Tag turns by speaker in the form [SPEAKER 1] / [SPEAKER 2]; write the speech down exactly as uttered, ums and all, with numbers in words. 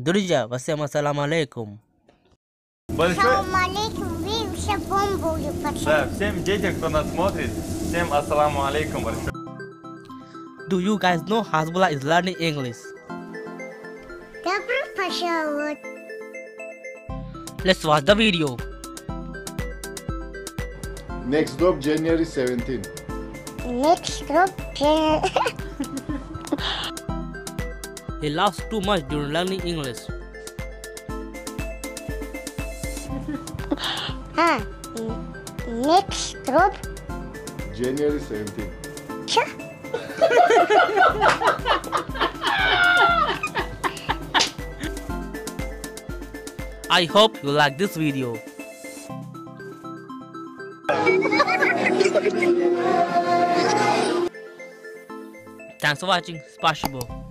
[SPEAKER 1] Друзья, всем ассаламу алейкум.
[SPEAKER 2] Ассаламу алейкум, вы все бомбу.
[SPEAKER 3] Да, всем детям, кто нас смотрит, всем ассаламу алейкум большое.
[SPEAKER 1] Do you guys know Hasbulla is learning English?
[SPEAKER 2] Добро пожаловать.
[SPEAKER 1] Let's watch the video.
[SPEAKER 4] Next drop January seventeenth.
[SPEAKER 2] Next drop.
[SPEAKER 1] He laughs too much during learning English.
[SPEAKER 2] Ah, next drop.
[SPEAKER 4] January seventeenth.
[SPEAKER 2] Cha.
[SPEAKER 1] I hope you like this video. Thanks for watching. Spasibo.